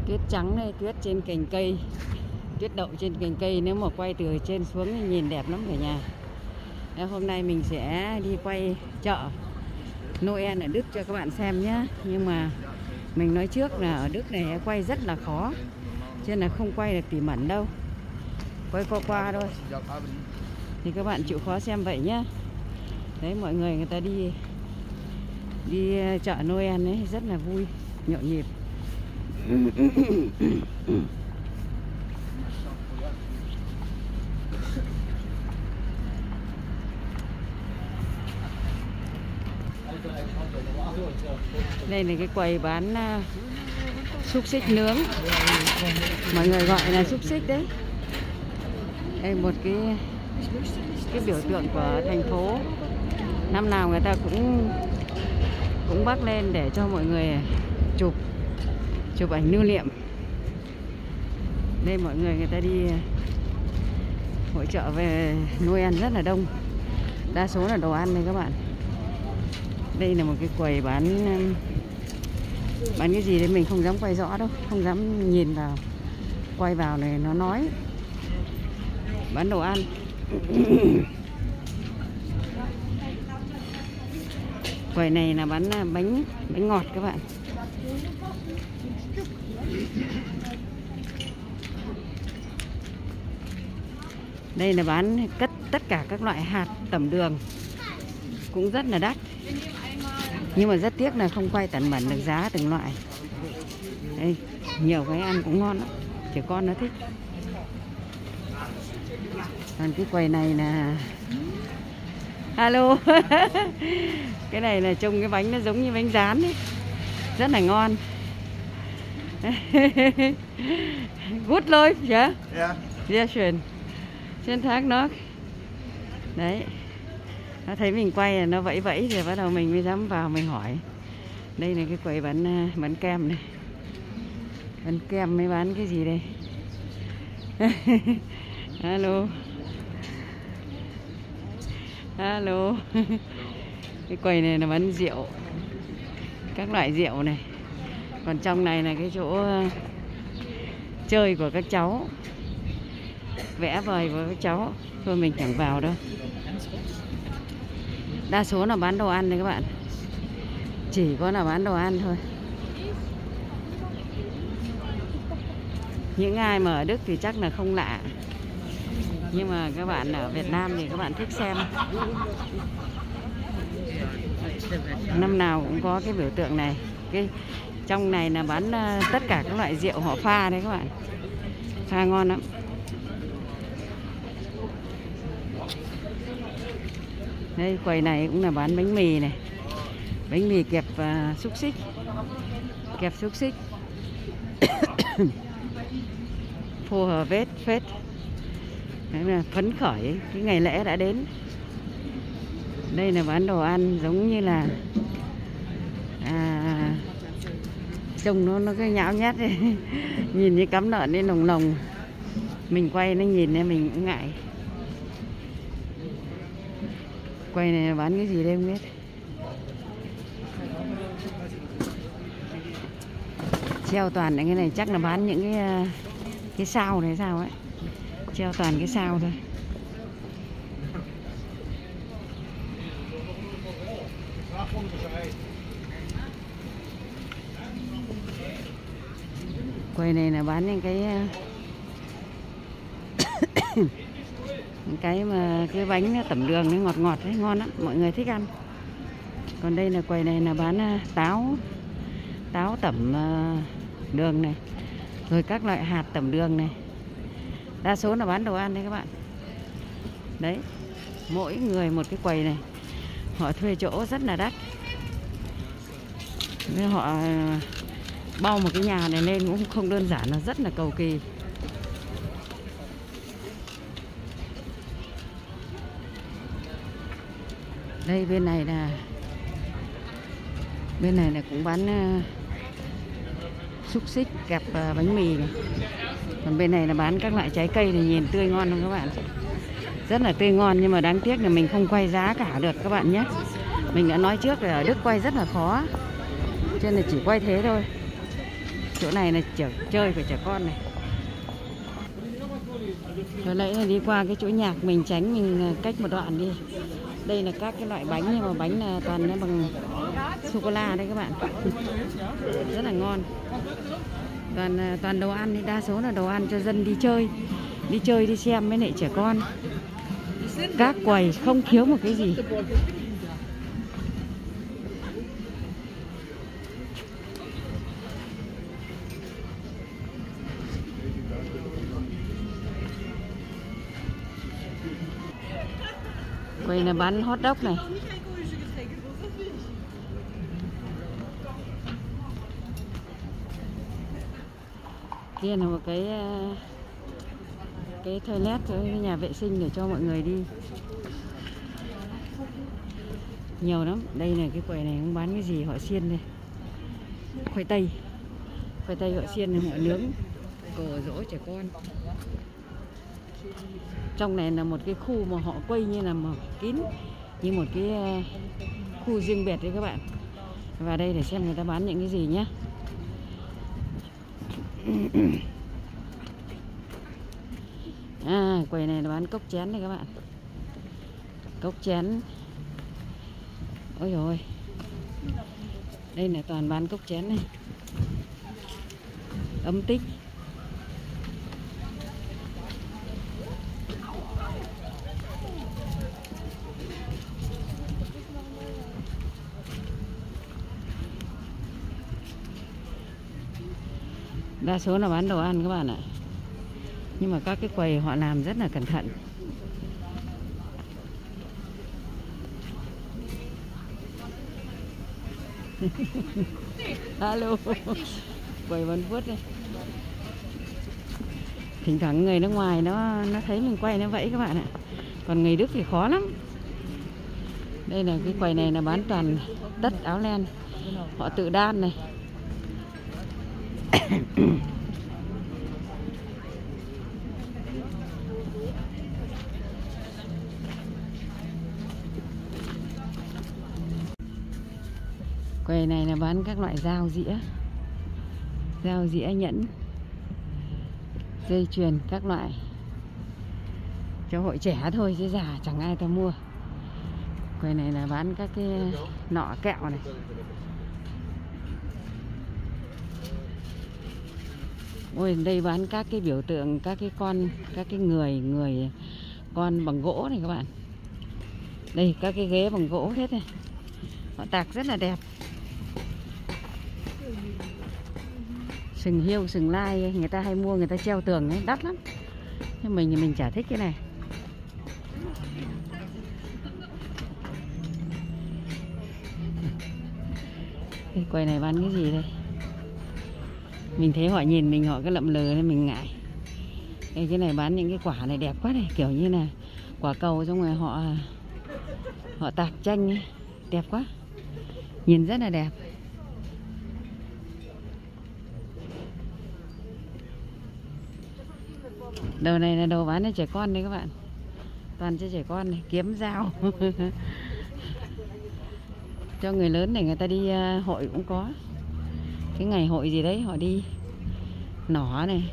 Tuyết trắng này, tuyết trên cành cây, tuyết đậu trên cành cây. Nếu mà quay từ trên xuống thì nhìn đẹp lắm cả nhà. Đấy, hôm nay mình sẽ đi quay chợ Noel ở Đức cho các bạn xem nhé. Nhưng mà mình nói trước là ở Đức này quay rất là khó, cho nên là không quay được tỉ mẩn đâu, quay qua thôi. Thì các bạn chịu khó xem vậy nhé. Đấy, mọi người ta đi chợ Noel ấy rất là vui, nhộn nhịp. Đây là cái quầy bán xúc xích nướng, mọi người gọi là xúc xích đấy. Đây một cái biểu tượng của thành phố. Năm nào người ta cũng bắc lên để cho mọi người chụp ảnh lưu niệm. Đây mọi người ta đi hội chợ về Noel rất là đông, đa số là đồ ăn đây các bạn. Đây là một cái quầy bán cái gì đấy mình không dám quay rõ đâu, không dám nhìn vào, quay vào này nó nói. Bán đồ ăn. Quầy này là bán bánh ngọt các bạn. Đây là bán tất cả các loại hạt tẩm đường, cũng rất là đắt. Nhưng mà rất tiếc là không quay tận bẩn được giá từng loại. Đây, nhiều cái ăn cũng ngon lắm, trẻ con nó thích. Còn cái quầy này là alo. Cái này là trông cái bánh nó giống như bánh rán ấy, rất là ngon. Good life, yeah? Yeah. Yeah, schön. Schönen Tag noch. Đấy. Nó thấy mình quay là nó vẫy vẫy rồi bắt đầu mình mới dám vào mình hỏi. Đây là cái quầy bán kem này. Bán kem mới bán cái gì đây? Alo. Alo. Cái quầy này là bán rượu, các loại rượu này. Còn trong này là cái chỗ chơi của các cháu, vẽ vời của các cháu. Thôi mình chẳng vào đâu. Đa số là bán đồ ăn đấy các bạn, chỉ có là bán đồ ăn thôi. Những ai mà ở Đức thì chắc là không lạ, nhưng mà các bạn ở Việt Nam thì các bạn thích xem. Năm nào cũng có cái biểu tượng này. Cái trong này là bán tất cả các loại rượu họ pha đấy các bạn, pha ngon lắm. Đây quầy này cũng là bán bánh mì này, bánh mì kẹp xúc xích, kẹp xúc xích. Phô hờ vết phết. Đấy là phấn khởi cái ngày lễ đã đến. Đây là bán đồ ăn giống như là trông nó cứ nhão nhát ấy. Nhìn như cắm lợn lên lồng lồng. Mình quay nó nhìn nên mình cũng ngại. Quầy này bán cái gì đây không biết. Treo toàn cái này chắc là bán những cái sao này sao ấy. Treo toàn cái sao thôi. Quầy này là bán những cái bánh tẩm đường nó ngọt ngọt đấy, ngon lắm, mọi người thích ăn. Còn đây là quầy này là bán táo tẩm đường này, rồi các loại hạt tẩm đường này. Đa số là bán đồ ăn đấy các bạn. Đấy, mỗi người một cái quầy này, họ thuê chỗ rất là đắt. Nên họ bao một cái nhà này lên cũng không đơn giản, là rất là cầu kỳ. Đây bên này là cũng bán xúc xích kẹp bánh mì này. Còn bên này là bán các loại trái cây này, nhìn tươi ngon không các bạn? Rất là tươi ngon, nhưng mà đáng tiếc là mình không quay giá cả được các bạn nhé. Mình đã nói trước là ở Đức quay rất là khó, cho nên là chỉ quay thế thôi. Chỗ này là chơi của trẻ con này. Rồi nãy là đi qua cái chỗ nhạc mình tránh, mình cách một đoạn đi. Đây là các cái loại bánh, nhưng mà bánh là toàn nó bằng sô-cô-la đấy các bạn. Rất là ngon. Toàn đồ ăn, thì đa số là đồ ăn cho dân đi chơi đi xem với lại trẻ con. Các quầy không thiếu một cái gì. Quầy là bán hot dog này. Kia là một cái toilet, cái nhà vệ sinh để cho mọi người đi. Nhiều lắm. Đây là cái quầy này không bán cái gì, họ xiên đây. Khoai tây họ xiên này, họ nướng cổ dỗ trẻ con. Trong này là một cái khu mà họ quay như là một kín, như một cái khu riêng biệt đấy các bạn. Vào đây để xem người ta bán những cái gì nhé. Quầy này là bán cốc chén này các bạn. Cốc chén. Ôi dồi ôi. Đây là toàn bán cốc chén này. Ấm Tích. Đa số là bán đồ ăn các bạn ạ. Nhưng mà các cái quầy họ làm rất là cẩn thận. Alo. Quầy bán vuốt đây. Thỉnh thoảng người nước ngoài nó thấy mình quay nó vẫy các bạn ạ. Còn người Đức thì khó lắm. Đây là cái quầy này là bán toàn tất áo len. Họ tự đan này. Quầy này là bán các loại dao dĩa nhẫn, dây chuyền các loại, cho hội trẻ thôi chứ già chẳng ai ta mua. Quầy này là bán các cái nọ kẹo này. Ôi, đây bán các cái biểu tượng, các cái người con bằng gỗ này các bạn. Đây các cái ghế bằng gỗ hết này. Họ tạc rất là đẹp. Sừng hiêu, sừng lai người ta hay mua, người ta treo tường ấy, đắt lắm. Nhưng mình chả thích cái này. Cái quầy này bán cái gì đây? Mình thấy họ nhìn mình họ cứ lậm lờ nên mình ngại. Đây, cái này bán những cái quả này đẹp quá này, kiểu như là quả cầu, xong rồi họ tạc tranh ấy. Đẹp quá. Nhìn rất là đẹp. Đồ này là đồ bán cho trẻ con đấy các bạn. Toàn cho trẻ con này, kiếm dao. Cho người lớn để người ta đi hội cũng có. Cái ngày hội gì đấy họ đi. Nỏ này.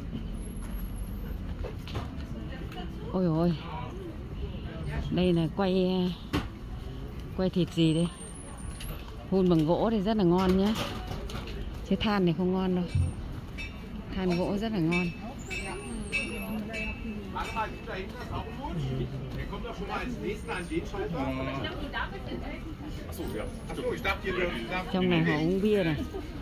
Ôi ôi. Đây là quay thịt gì đây. Hun bằng gỗ thì rất là ngon nhá. Chứ than này không ngon đâu. Than gỗ rất là ngon. Trong này họ uống bia này.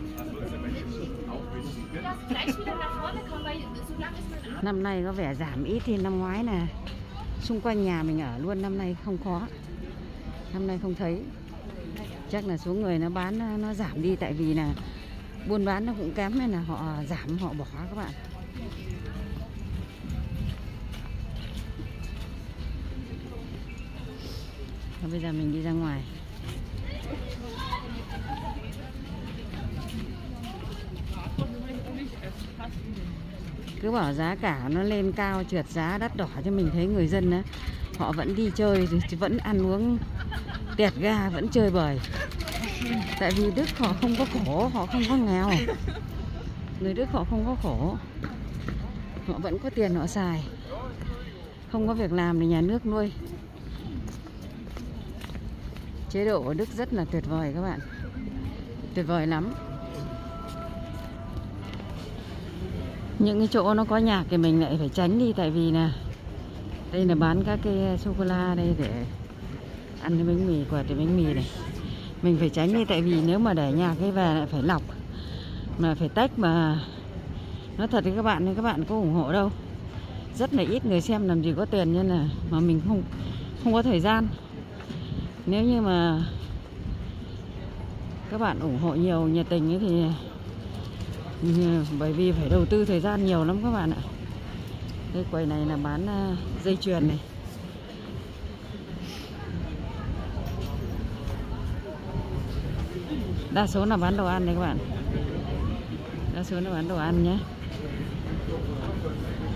Năm nay có vẻ giảm ít thì năm ngoái là xung quanh nhà mình ở luôn, năm nay không có. Năm nay không thấy. Chắc là số người nó bán nó giảm đi, tại vì là buôn bán nó cũng kém nên là họ giảm, họ bỏ các bạn. Và bây giờ mình đi ra ngoài. Cứ bảo giá cả nó lên cao, trượt giá đắt đỏ, cho mình thấy người dân á, họ vẫn đi chơi, vẫn ăn uống tẹt ga, vẫn chơi bời. Tại vì Đức họ không có khổ, họ không có nghèo. Người Đức họ không có khổ, họ vẫn có tiền họ xài, không có việc làm thì nhà nước nuôi. Chế độ ở Đức rất là tuyệt vời các bạn, tuyệt vời lắm. Những cái chỗ nó có nhạc thì mình lại phải tránh đi, tại vì là đây là bán các cái sô cô la đây để ăn cái bánh mì, quẹt cái bánh mì này. Mình phải tránh đi, tại vì nếu mà để nhạc cái về lại phải lọc, mà phải tách, mà nói thật với các bạn nên các bạn có ủng hộ đâu. Rất là ít người xem, làm gì có tiền, nên là mà mình không có thời gian. Nếu như mà các bạn ủng hộ nhiều, nhiệt tình ấy thì bởi vì phải đầu tư thời gian nhiều lắm các bạn ạ. Đây quầy này là bán dây chuyền này. Đa số là bán đồ ăn đấy các bạn. Đa số là bán đồ ăn nhé.